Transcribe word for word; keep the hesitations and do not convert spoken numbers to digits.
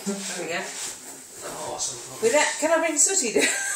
There we go. Awesome. With that, can I bring Sooty down?